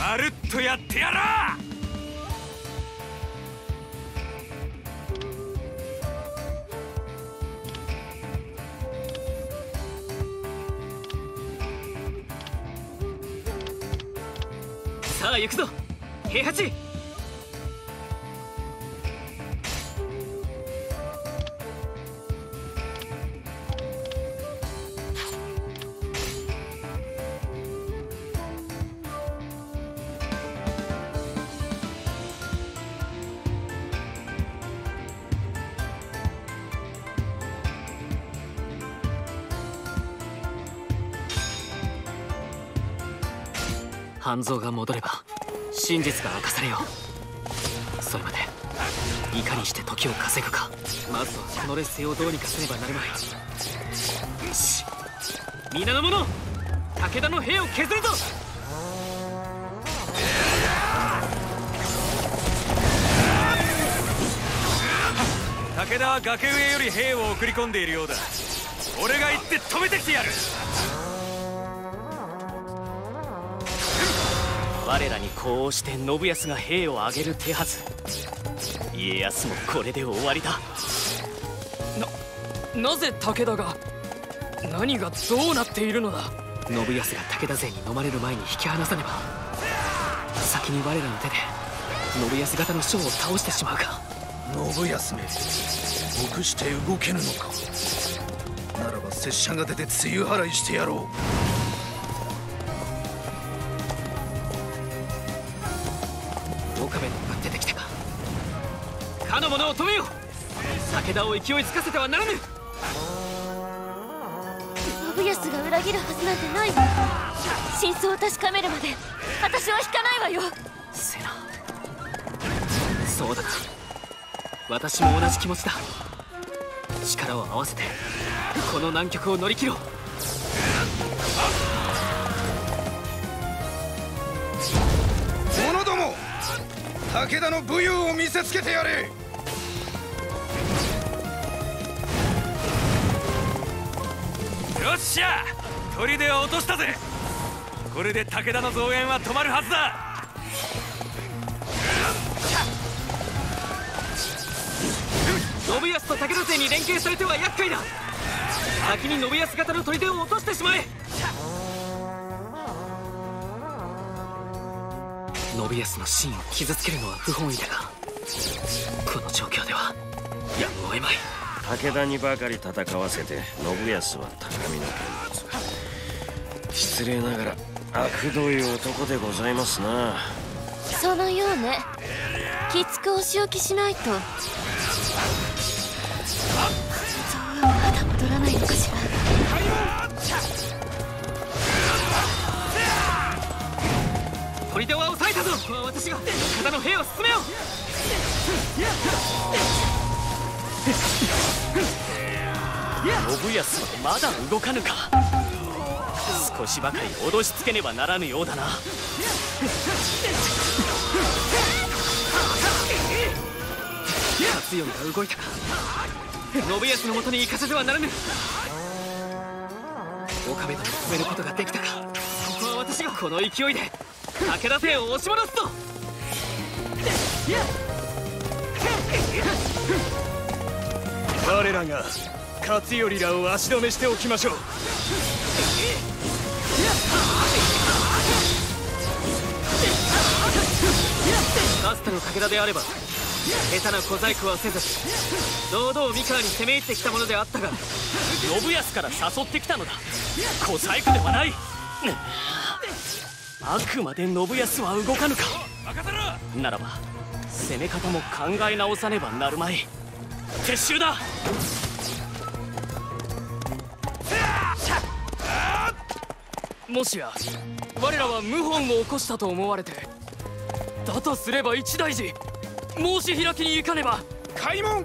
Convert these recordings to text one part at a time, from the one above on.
まるっとやってやらあ。 さあ行くぞ平八。半蔵が戻れば真実が明かされよう。それまでいかにして時を稼ぐか。まずはこの劣勢をどうにかせねばなるまい。よし、皆の者、武田の兵を削るぞ。 武田は崖上より兵を送り込んでいるようだ。俺が行って止めてきてやる。 我らに呼応して信康が兵を挙げる手はず。家康もこれで終わりだ。なぜ武田が、何がどうなっているのだ。信康が武田勢に飲まれる前に引き離さねば、先に我らの手で信康方の将を倒してしまうか。 信康め、臆して動けぬのか。ならば拙者が出て梅雨払いしてやろう。 岡部のが出てきたか。かの者を止めよ。武田を勢いづかせてはならぬ。 信康が裏切るはずなんてないわ。真相を確かめるまで私は引かないわよ。 セナ、そうだな、私も同じ気持ちだ。力を合わせてこの難局を乗り切ろう。 者ども、武田の武勇を見せつけてやれ。 よっしゃ、砦を落としたぜ。これで武田の増援は止まるはずだ。 信康と武田勢に連携されては厄介だ。先に信康方の砦を落としてしまえ。信康の真を傷つけるのは不本意だが、この状況ではやむを得まい。 武田にばかり戦わせて信康は高みの見物。失礼ながら悪どい男でございますな。 そのようね。きつくお仕置きしないと。そうはまだ戻らないのかしら。 砦は抑えたぞ。私が方の兵を進めよう。信康はまだ動かぬか。少しばかり脅しつけねばならぬようだな。勝頼が動いたか。信康のもとに行かせてはならぬ。岡部殿を止めることができたか。ここは私がこの勢いで武田勢を押し戻すぞ。 我らが勝頼らを足止めしておきましょう。 かつての武田であれば下手な小細工はせず堂々三河に攻め入ってきたものであったが、信康から誘ってきたのだ。小細工ではない。あくまで信康は動かぬか。ならば攻め方も考え直さねばなるまい。撤収だ。もしや我らは謀反を起こしたと思われて、だとすれば一大事申し開きに行かねば。 開門。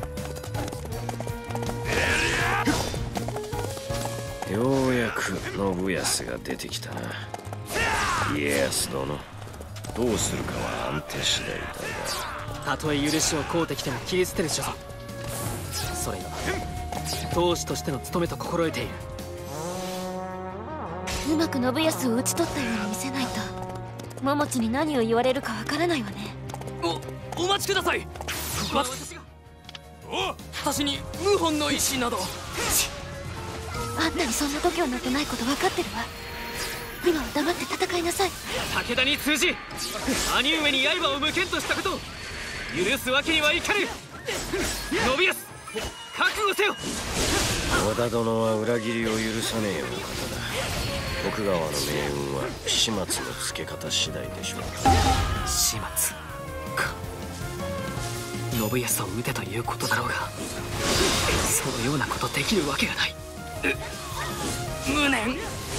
ようやく信康が出てきたな。家康殿、どうするかは安定次第だが、 たとえ許しを請うてきても切り捨てる所存。それが当主としての務めと心得ている。 うまく信康を討ち取ったように見せないと。 桃地に何を言われるかわからないわね。 お待ちください。ここは私が。私に謀反の意思など。 あんたにそんな度胸なんてないこと分かってるわ。今は黙って戦いなさい。 武田に通じ兄上に刃を向けんとしたことを許すわけにはいかぬ。信康、覚悟せよ。 織田殿は裏切りを許さねえお方だ。徳川の命運は始末のつけ方次第でしょう。 始末か。信康を討てということだろうが、そのようなことできるわけがない。無念。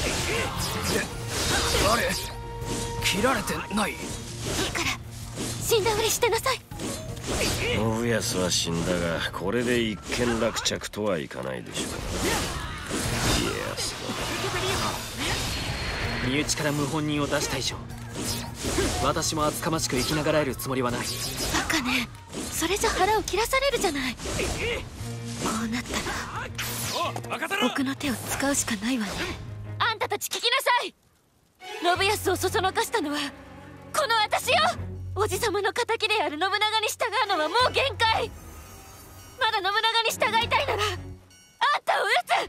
あれ、切られてない。いいから死んだふりしてなさい。 信康は死んだが、これで一件落着とはいかないでしょう。家康だ。身内から謀反人を出した以上、私も厚かましく生きながらえるつもりはない。 バカね、それじゃ腹を切らされるじゃない。こうなったら僕の手を使うしかないわね。あんたたち聞きなさい。信康をそそのかしたのはこの私よ。おじさまの敵である信長に従うのはもう限界。まだ信長に従いたいならあんたを討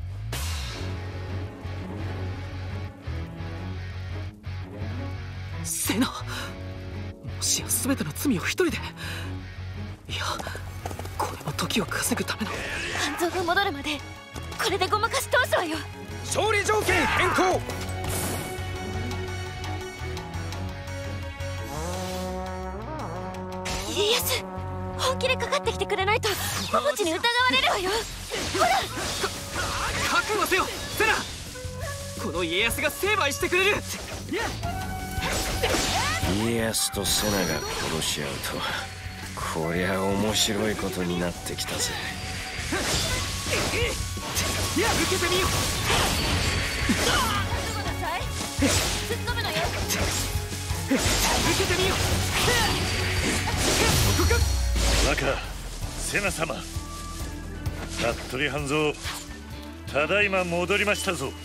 つ。セナ、もしや全ての罪を一人で。いや、これも時を稼ぐための。 半蔵が戻るまでこれでごまかし通すわよ。 勝利条件変更。 家康、本気でかかってきてくれないと桃地に疑われるわよ。ほら、 覚悟せよセナ。この家康が成敗してくれる。 家康と瀬名が殺し合うとは、こりゃ面白いことになってきたぜ。 受けてみよう。 覚悟なさい。突っ込むのよ。 受けてみよう。 若瀬名様、服部半蔵、ただいま戻りましたぞ。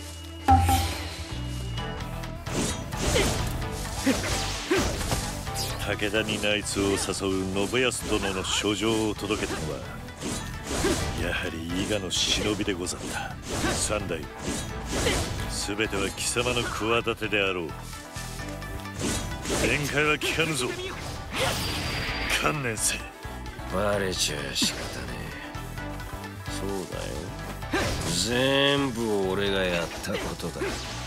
武田に内通を誘う信康殿の書状を届けたのはやはり伊賀の忍びでござった。三代全ては貴様の企てであろう。弁解は聞かぬぞ。観念せ。 バレちゃ仕方ねえ。そうだよ、全部俺がやったことだ。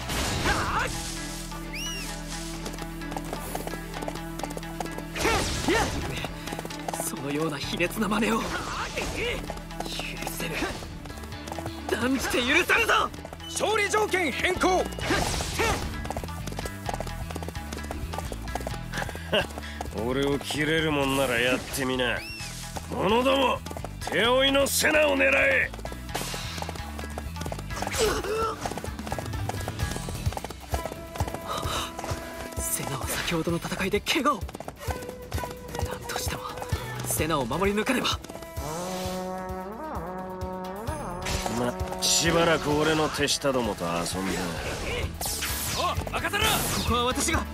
そのような卑劣な真似を許せる。断じて許さぬぞ。 勝利条件変更。 俺を切れるもんならやってみな。者ども、手負いの瀬名を狙え。 瀬名は先ほどの戦いで怪我を。何としても瀬名を守り抜かねば。 しばらく俺の手下どもと遊んで。 お、任せろ。 ここは私が。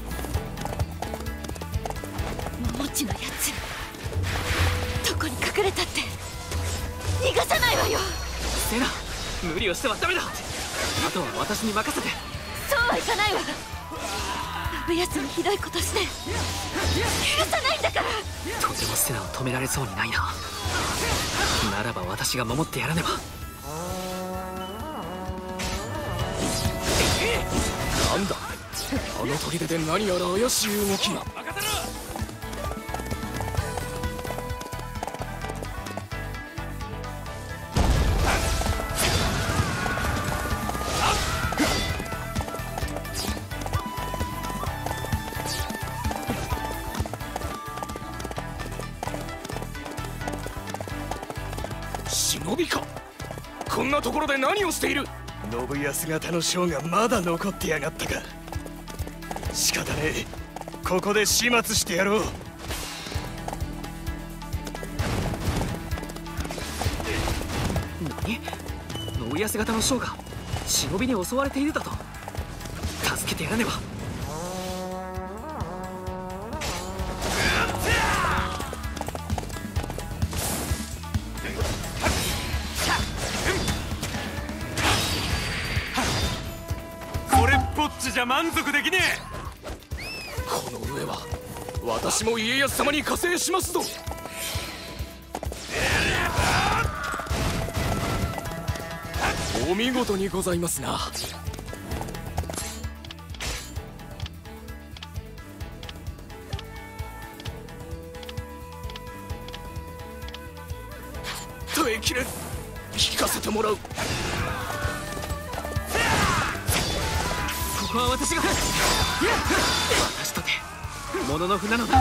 桃地のやつ、どこに隠れたって逃がさないわよ。 セナ、無理をしてはダメだ。あとは私に任せて。 そうはいかないわ。信康にひどいことして許さないんだから。 とてもセナを止められそうにないな。ならば私が守ってやらねば。 なんだ、あの砦で何やら怪しい動きが。 任せろ。 忍びか。こんなところで何をしている。信康方の将がまだ残ってやがったか。仕方ねえ、ここで始末してやろう。 何、信康方の将が忍びに襲われているだと。助けてやらねば。 ゃ満足できねこの上は私も家康様に加勢しますぞ。お見事にございますな。耐えきれん。聞かせてもらう。 ここは私が私とてもののふなのだ。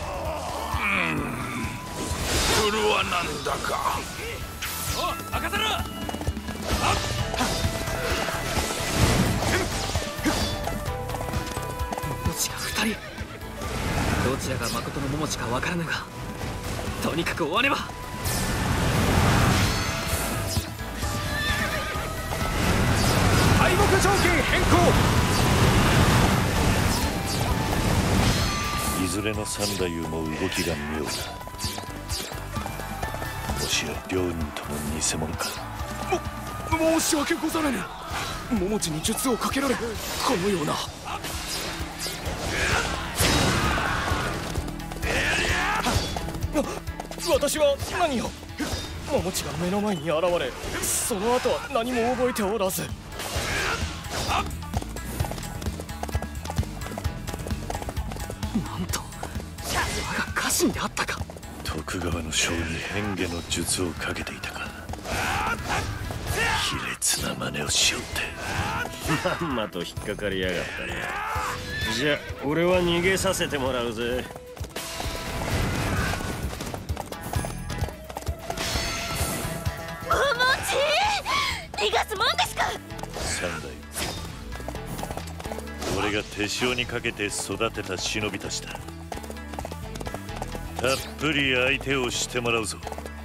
それはなんだか。 お任せろ。 桃地が2人。どちらが誠の桃地か分からぬが、とにかく追わねば。 敗北条件変更。 いずれの三太夫も動きが妙だ。もしや両人とも偽物か。 申し訳ござらぬ。桃地に術をかけられ、このような。私は何を。桃地が目の前に現れ、その後は何も覚えておらず。 なんと我が家臣であったか。 徳川の将に変化の術をかけていたか。卑劣な真似をしよってまんまと引っかかりやがったね。じゃあ俺は逃げさせてもらうぜ。 逃がすもんですか。 三太夫、俺が手塩にかけて育てた忍びたちだ。たっぷり相手をしてもらうぞ。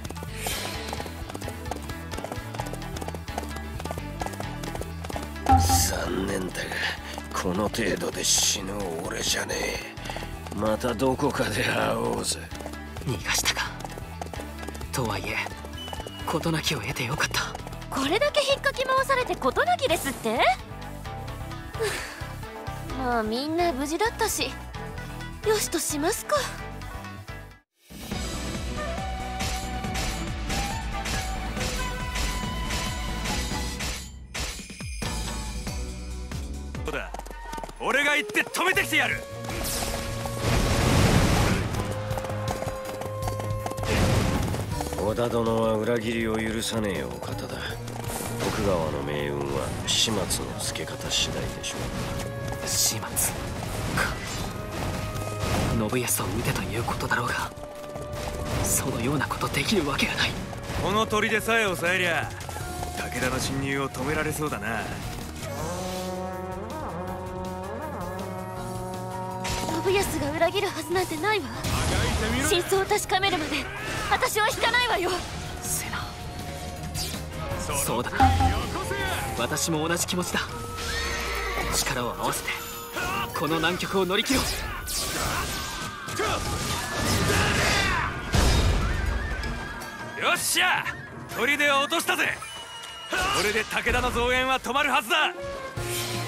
残念だがこの程度で死ぬ俺じゃねえ。またどこかで会おうぜ。 逃がしたか。とはいえ事なきを得てよかった。 これだけ引っかき回されて事なきですってまあみんな無事だったし、よしとしますか。 そうだ、俺が行って止めてきてやる。 織田殿は裏切りを許さねえお方だ。徳川の命運は始末のつけ方次第でしょう。 始末か。信康を見てということだろうが、そのようなことできるわけがない。 この砦でさえ抑えりゃ武田の侵入を止められそうだな。 信康が裏切るはずなんてないわ。真相を確かめるまで私は引かないわよ。 セナ、そうだ、私も同じ気持ちだ。力を合わせてこの難局を乗り切ろう。 よっしゃ、砦を落としたぜ。これで武田の増援は止まるはずだ。